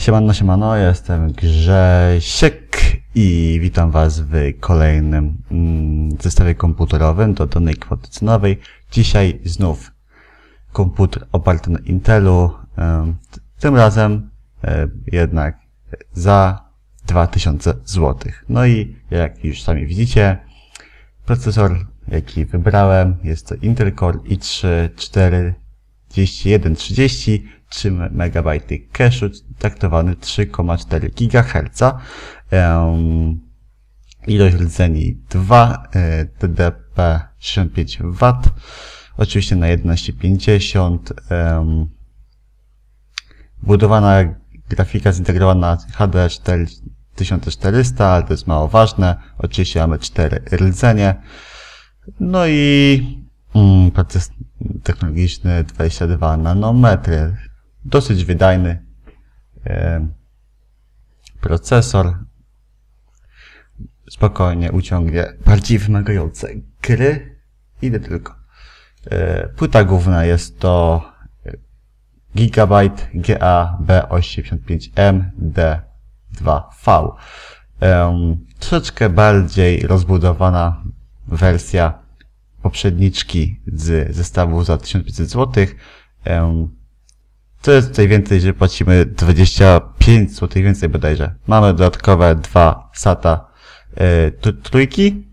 Siemano, siemano, ja jestem Grzesiek i witam Was w kolejnym zestawie komputerowym do danej kwoty cenowej. Dzisiaj znów komputer oparty na Intelu, tym razem jednak za 2000 zł. No i jak już sami widzicie, procesor jaki wybrałem jest to Intel Core i3 4130, 3 MB cache'u, taktowany 3,4 GHz. Ilość rdzeni 2, TDP 65 W, oczywiście na 1150. Budowana grafika zintegrowana HD 4400, ale to jest mało ważne. Oczywiście mamy 4 rdzenie. No i proces technologiczny 22 nanometry. Dosyć wydajny procesor. Spokojnie uciągnie bardziej wymagające gry. Ile tylko. Płyta główna jest to Gigabyte GA-B85M D2V. Troszeczkę bardziej rozbudowana wersja poprzedniczki z zestawu za 1500 zł. To jest tutaj więcej, że płacimy 25 zł więcej bodajże. Mamy dodatkowe 2 SATA trójki.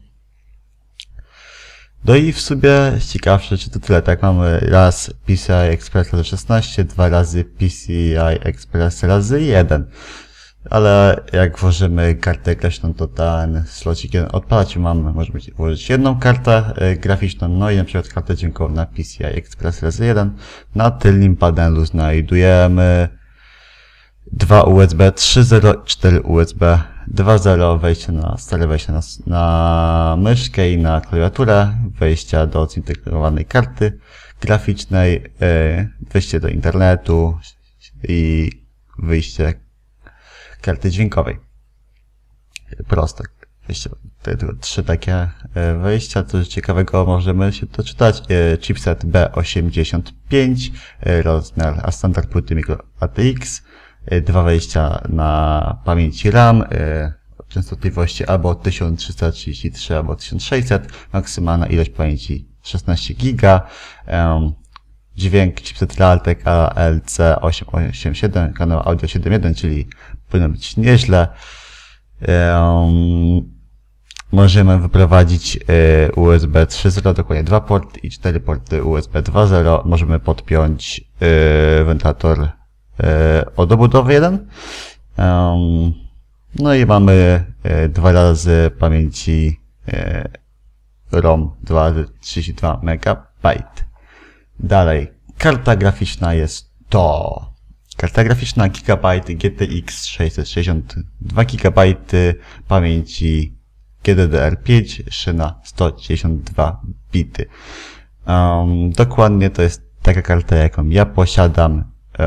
No i w sumie ciekawsze, czy to tyle, tak, mamy raz PCI Express razy 16, 2 razy PCI Express razy 1. Ale jak włożymy kartę graficzną, to ten slotик jeden odpalać możemy włożyć jedną kartę graficzną, no i na przykład kartę dźwiękową na PCI Express razy 1. Na tylnym panelu znajdujemy 2 USB 3.0, 4 USB 2.0, wejście na stare wejście na myszkę i na klawiaturę, wejścia do zintegrowanej karty graficznej, wejście do internetu i wyjście karty dźwiękowej. Proste. Tylko 3 takie wejścia. Coś ciekawego możemy się doczytać. Chipset B85, rozmiar a standard płyty micro ATX, 2 wejścia na pamięci RAM, częstotliwości albo 1333 albo 1600, maksymalna ilość pamięci 16 GB, dźwięk chipset Realtek ALC887, kanał audio 7.1, czyli powinno być nieźle. Możemy wyprowadzić USB 3.0, dokładnie 2 porty i 4 porty USB 2.0. Możemy podpiąć wentylator o dobudowy 1. No i mamy 2 razy pamięci ROM 2 razy 32 MB. Dalej, karta graficzna jest to karta graficzna Gigabyte GTX 660, 2 GB pamięci GDDR5, szyna 192 bity. Dokładnie to jest taka karta, jaką ja posiadam.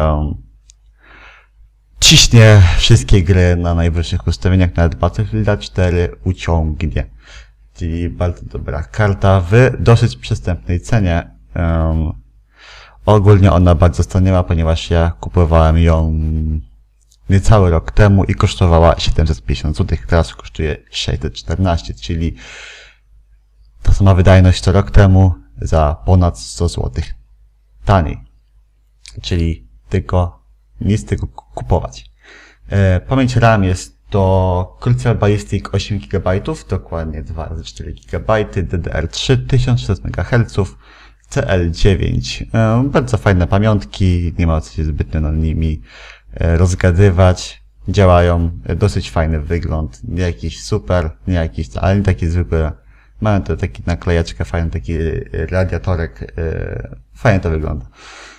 Ciśnie wszystkie gry na najwyższych ustawieniach, nawet Battlefield 4 uciągnie. Czyli bardzo dobra karta w dosyć przystępnej cenie. Ogólnie ona bardzo stanęła, ponieważ ja kupowałem ją niecały rok temu i kosztowała 750 zł, teraz kosztuje 614, czyli ta sama wydajność co rok temu za ponad 100 zł taniej. Czyli tylko nic tego kupować. Pamięć RAM jest to Crucial Ballistic 8 GB, dokładnie 2 razy 4 GB, DDR3 1600 MHz, CL9. Bardzo fajne pamiątki, nie ma co się zbytnio nad nimi rozgadywać. Działają, dosyć fajny wygląd, nie jakiś super, nie jakiś, ale nie taki zwykły. Mają to taki naklejeczkę, fajny taki radiatorek, fajnie to wygląda.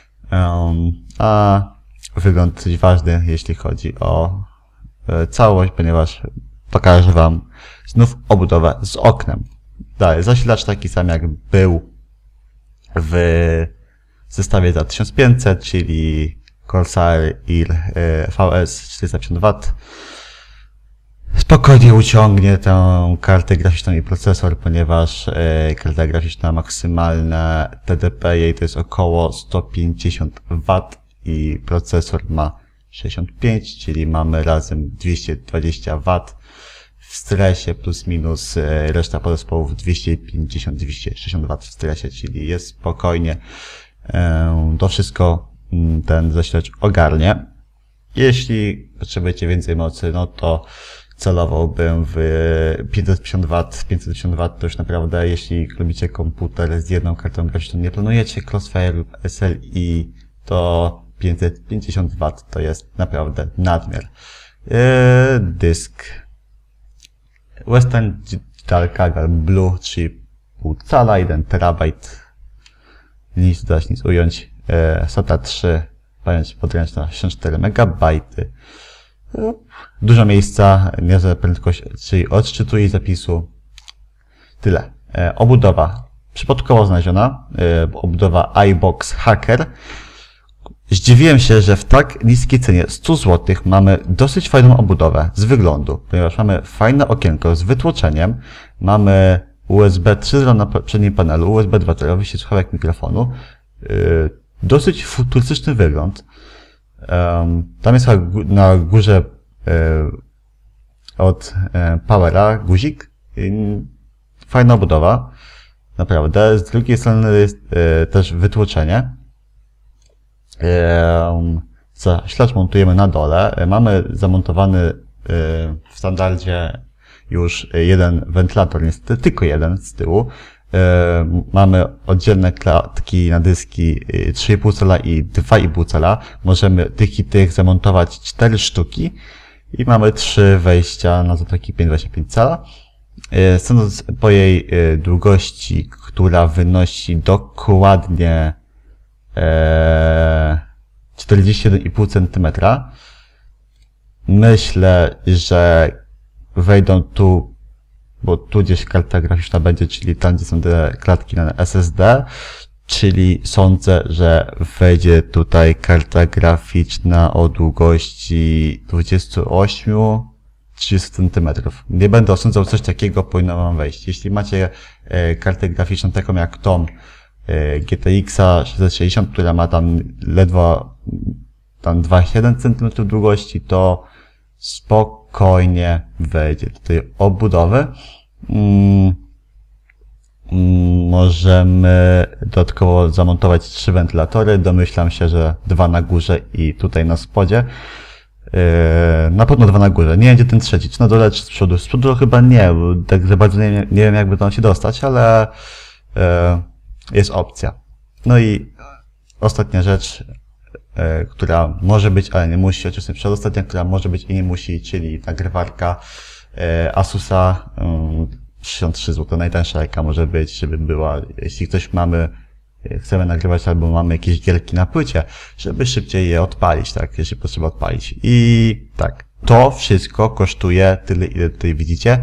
A wygląd dosyć ważny, jeśli chodzi o całość, ponieważ pokażę Wam znów obudowę z oknem. Dalej, zasilacz taki sam jak był w zestawie za 1500, czyli Corsair VS 450 W. Spokojnie uciągnie tę kartę graficzną i procesor, ponieważ karta graficzna maksymalne TDP jej to jest około 150 W i procesor ma 65, czyli mamy razem 220 W w stresie plus minus reszta podzespołów 250-260 W w stresie, czyli jest spokojnie to wszystko ten zasilacz ogarnie. Jeśli potrzebujecie więcej mocy, no to celowałbym w 550 W. 550 W to już naprawdę, jeśli lubicie komputer z jedną kartą graficzną, nie planujecie Crossfire lub SLI, to 550 W to jest naprawdę nadmiar. Dysk Western Digital Kagal Blue 3,5 cala, 1 terabajt, nic dodać, nic ująć, SATA 3, pamięć podręczna 64 MB, dużo miejsca, niezła prędkość, czyli odczytu i zapisu. Tyle. Obudowa przypadkowo znaleziona, obudowa iBox Hacker. Zdziwiłem się, że w tak niskiej cenie 100 zł mamy dosyć fajną obudowę z wyglądu, ponieważ mamy fajne okienko z wytłoczeniem, mamy USB 3.0 na przednim panelu, USB 2.0, wyjście słuchawek mikrofonu, dosyć futurystyczny wygląd. Tam jest na górze od powera guzik, fajna obudowa, naprawdę. Z drugiej strony jest też wytłoczenie. Zasilacz montujemy na dole. Mamy zamontowany w standardzie już jeden wentylator, niestety tylko jeden z tyłu. Mamy oddzielne klatki na dyski 3,5 cala i 2,5 cala. Możemy tych i tych zamontować 4 sztuki i mamy 3 wejścia na zatoki 5,25 cala. Sądząc po jej długości, która wynosi dokładnie 41,5 cm. Myślę, że wejdą tu, bo tu gdzieś karta graficzna będzie, czyli tam, gdzie są te klatki na SSD, czyli sądzę, że wejdzie tutaj karta graficzna o długości 28-30 cm. Nie będę osądzał, coś takiego powinno wam wejść. Jeśli macie kartę graficzną taką jak tą GTX-a 660, która ma tam ledwo 2,7 cm długości, to spokojnie wejdzie do tej obudowy. Możemy dodatkowo zamontować 3 wentylatory. Domyślam się, że 2 na górze i tutaj na spodzie. Na pewno 2 na górze. Nie będzie ten trzeci, czy na dole, czy z przodu. Z przodu chyba nie, bo tak za bardzo nie wiem, jakby tam się dostać, ale jest opcja. No i ostatnia rzecz, która może być, ale nie musi, oczywiście przedostatnia, która może być i nie musi, czyli nagrywarka Asusa 63 zł, najtańsza jaka może być, żeby była, jeśli ktoś chcemy nagrywać albo mamy jakieś gierki na płycie, żeby szybciej je odpalić, tak, jeśli potrzeba odpalić. I tak, to wszystko kosztuje tyle, ile tutaj widzicie,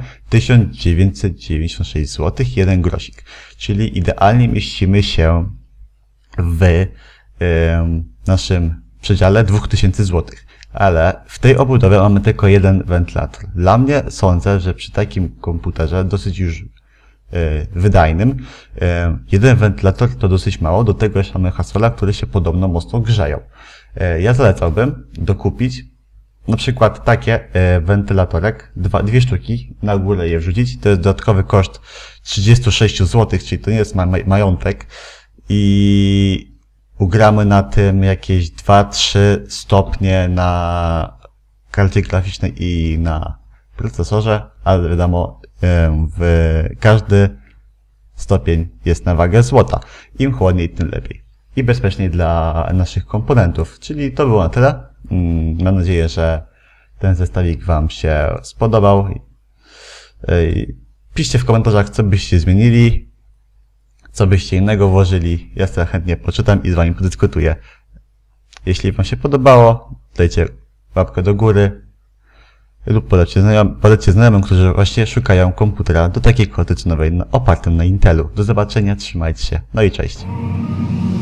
1996 zł, 1 grosik. Czyli idealnie mieścimy się w naszym przedziale 2000 zł. Ale w tej obudowie mamy tylko jeden wentylator. Dla mnie sądzę, że przy takim komputerze dosyć już wydajnym, jeden wentylator to dosyć mało, do tego jeszcze mamy Haswella, które się podobno mocno grzeją. Ja zalecałbym dokupić na przykład takie wentylatorek, dwie sztuki, na górę je wrzucić, to jest dodatkowy koszt 36 zł, czyli to nie jest majątek i ugramy na tym jakieś 2-3 stopnie na karcie graficznej i na procesorze, ale wiadomo, każdy stopień jest na wagę złota. Im chłodniej, tym lepiej. I bezpieczniej dla naszych komponentów. Czyli to było na tyle. Mam nadzieję, że ten zestawik wam się spodobał. Piszcie w komentarzach, co byście zmienili, co byście innego włożyli. Ja sobie chętnie poczytam i z wami podyskutuję. Jeśli wam się podobało, dajcie łapkę do góry lub polećcie znajomym, którzy właśnie szukają komputera do takiej karty cenowej opartym na Intelu. Do zobaczenia, trzymajcie się, no i cześć.